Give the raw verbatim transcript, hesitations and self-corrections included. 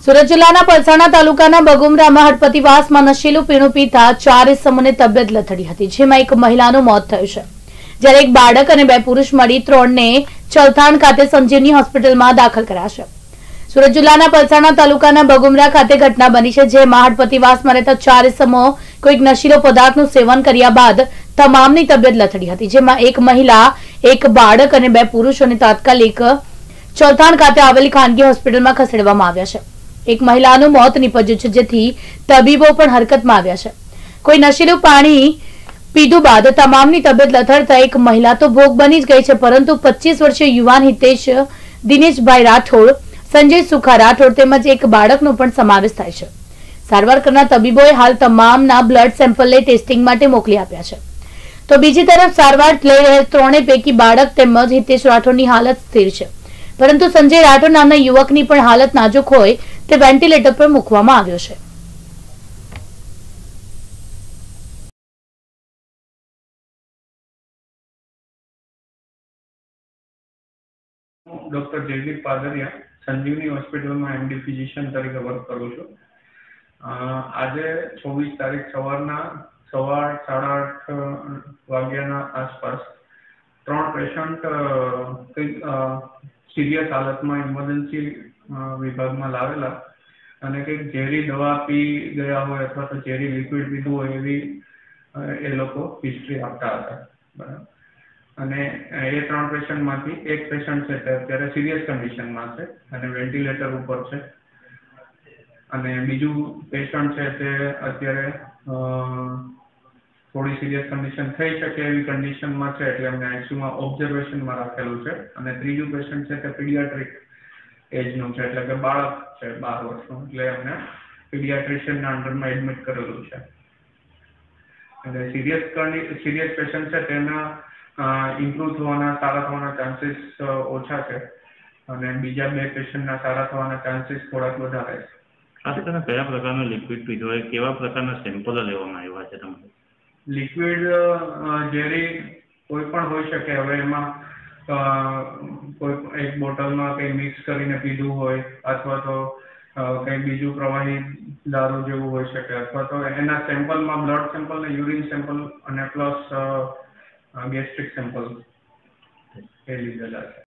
સુરત જિલ્લાના પલસાણા તાલુકાના બગુમરામાં હડપતિવાસમાં નશીલું પીણું પીતા ચાર ઇસમોને તબિયત લથડી હતી, જેમાં એક મહિલાનું મોત થયું છે, જ્યારે એક બાળક અને બે પુરુષ મળી ત્રણને ચલથાણ ખાતે સંજીવની હોસ્પિટલમાં દાખલ કર્યા છે। સુરત જિલ્લાના પલસાણા તાલુકાના બગુમરા ખાતે ઘટના બની છે, જેમાં હડપતિવાસમાં રહેતા ચાર ઇસમો કોઈક નશીલો પદાર્થનું સેવન કર્યા બાદ તમામની તબિયત લથડી હતી, જેમાં એક મહિલા, એક બાળક અને બે પુરુષોને તાત્કાલિક ચલથાણ ખાતે આવેલી ખાનગી હોસ્પિટલમાં ખસેડવામાં આવ્યા છે। एक महिलाનું મોત નીપજ્યું છે, જેથી તબીબો પણ હરકતમાં આવ્યા છે। કોઈ નશીલું પાણી પીધું બાદ તમામની તબિયત લથડતા એક મહિલા તો ભોગ બની જ ગઈ છે, પરંતુ પચીસ વર્ષીય યુવાન હિતેશ દિનેશભાઈ રાઠોડ, સંજય સુખા રાઠોડ તેમજ એક બાળકનો પણ સમાવેશ થાય છે। સારવાર કરનાર તબીબોએ હાલ તમામના બ્લડ સેમ્પલને ટેસ્ટિંગ માટે મોકલી આપ્યા છે, તો બીજી તરફ સારવાર લઈ રહેલ ત્રણેય પૈકી બાળક તેમજ હિતેશ રાઠોડની હાલત સ્થિર છે, પરંતુ સંજય રાઠોડ નામના યુવકની પણ હાલત નાજુક હોય તે વેન્ટિલેટર પર મૂકવામાં આવ્યો છે। डॉक्टर जयदीप पादरिया संजीवनी हॉस्पिटल में एमडी फिजिशियन तरीके वर्क करूँ छूँ। आज चौबीस तारीख सवारना सवा आठ साढ़ा आठ वाग्याना आसपास त्रण पेशंट सीरियस हालत में इमरजन्सी विभाग में लावेला અને કંઈક ઝેરી દવા પી ગયા હોય અથવા તો ઝેરી લિક્વિડ પીધું હોય એવી એ લોકો હિસ્ટ્રી આપતા હતા, બરાબર। અને એ ત્રણ પેશન્ટમાંથી એક પેશન્ટ છે તે અત્યારે સિરિયસ કન્ડિશનમાં છે અને વેન્ટિલેટર ઉપર છે, અને બીજું પેશન્ટ છે તે અત્યારે થોડી સિરિયસ કન્ડિશન થઈ શકે એવી કન્ડિશનમાં છે, એટલે અમને આઈસીયુમાં ઓબ્ઝર્વેશનમાં રાખેલું છે। અને ત્રીજું પેશન્ટ છે તે પીડિયાટ્રિક એજનું છે, એટલે કે બાળક છે બાર વર્ષનું, એટલે અમને પીડિયાટ્રિશિયનના અંડરમાં એડમિટ કરેલું છે। એટલે સિરિયસ સિરિયસ પેશન્ટ છે તેના ઇમ્પ્રૂવ થવાના સારા થવાના ચાન્સીસ ઓછા છે, અને બીજા બે પેશન્ટના સારા થવાના ચાન્સીસ થોડાક વધારે છે। ખાસ કરીને કયા પ્રકારનું લિક્વિડ પીધું હોય, કેવા પ્રકારના સેમ્પલો લેવામાં આવ્યા છે તમારે? લિક્વિડ ઝેરી કોઈ પણ હોઈ શકે। હવે એમાં કોઈ એક બોટલમાં કંઈ મિક્સ કરીને પીધું હોય અથવા તો કંઈ બીજું પ્રવાહી દારૂ જેવું હોઈ શકે, અથવા તો એના સેમ્પલમાં બ્લડ સેમ્પલ ને યુરિન સેમ્પલ અને પ્લસ ગેસ્ટ્રિક સેમ્પલ એ લીધેલા છે।